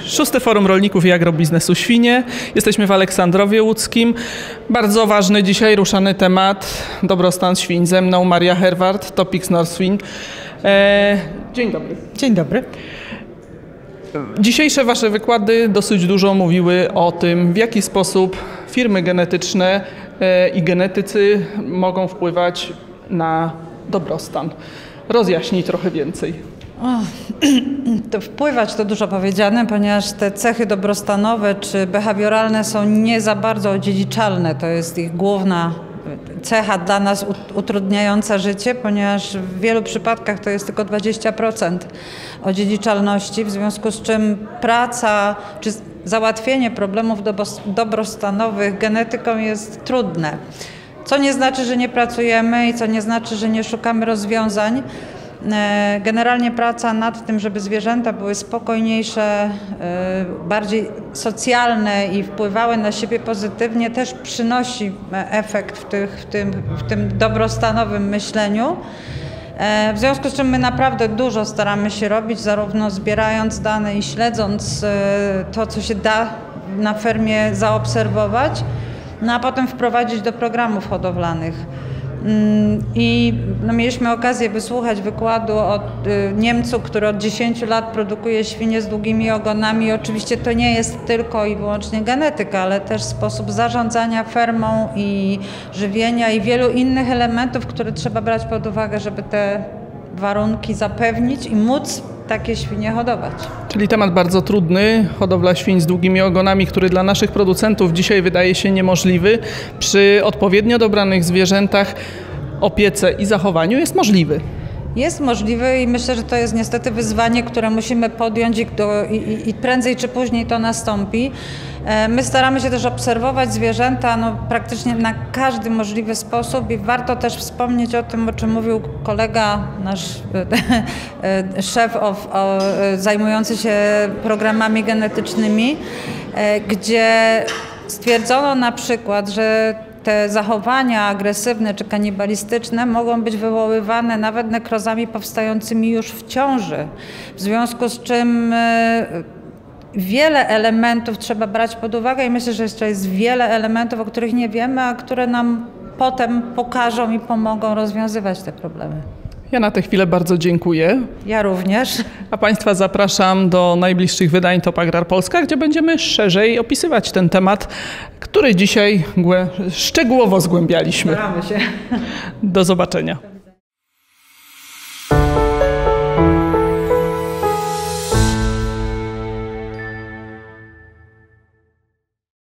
Szóste Forum Rolników i Agrobiznesu Świnie. Jesteśmy w Aleksandrowie Łódzkim. Bardzo ważny dzisiaj ruszany temat. Dobrostan świń. Ze mną Maria Herwart, Topics Northwind. Dzień dobry. Dzień dobry. Dzisiejsze Wasze wykłady dosyć dużo mówiły o tym, w jaki sposób firmy genetyczne i genetycy mogą wpływać na dobrostan. Rozjaśnij trochę więcej. To wpływać to dużo powiedziane, ponieważ te cechy dobrostanowe czy behawioralne są nie za bardzo odziedziczalne. To jest ich główna cecha dla nas utrudniająca życie, ponieważ w wielu przypadkach to jest tylko 20% odziedziczalności, w związku z czym praca czy załatwienie problemów dobrostanowych genetyką jest trudne. Co nie znaczy, że nie pracujemy i co nie znaczy, że nie szukamy rozwiązań. Generalnie praca nad tym, żeby zwierzęta były spokojniejsze, bardziej socjalne i wpływały na siebie pozytywnie, też przynosi efekt w tym dobrostanowym myśleniu. W związku z czym my naprawdę dużo staramy się robić, zarówno zbierając dane i śledząc to, co się da na fermie zaobserwować, no a potem wprowadzić do programów hodowlanych. I mieliśmy okazję wysłuchać wykładu od Niemcu, który od 10 lat produkuje świnie z długimi ogonami. Oczywiście to nie jest tylko i wyłącznie genetyka, ale też sposób zarządzania fermą i żywienia i wielu innych elementów, które trzeba brać pod uwagę, żeby te warunki zapewnić i móc takie świnie hodować. Czyli temat bardzo trudny, hodowla świń z długimi ogonami, który dla naszych producentów dzisiaj wydaje się niemożliwy. Przy odpowiednio dobranych zwierzętach, opiece i zachowaniu jest możliwy. Jest możliwy i myślę, że to jest niestety wyzwanie, które musimy podjąć i prędzej czy później to nastąpi. My staramy się też obserwować zwierzęta praktycznie na każdy możliwy sposób i warto też wspomnieć o tym, o czym mówił kolega, nasz szef zajmujący się programami genetycznymi, gdzie stwierdzono na przykład, że te zachowania agresywne czy kanibalistyczne mogą być wywoływane nawet nekrozami powstającymi już w ciąży, w związku z czym wiele elementów trzeba brać pod uwagę i myślę, że jeszcze jest wiele elementów, o których nie wiemy, a które nam potem pokażą i pomogą rozwiązywać te problemy. Ja na tę chwilę bardzo dziękuję. Ja również. A Państwa zapraszam do najbliższych wydań Top Agrar Polska, gdzie będziemy szerzej opisywać ten temat, który dzisiaj szczegółowo zgłębialiśmy. Staramy się. Do zobaczenia.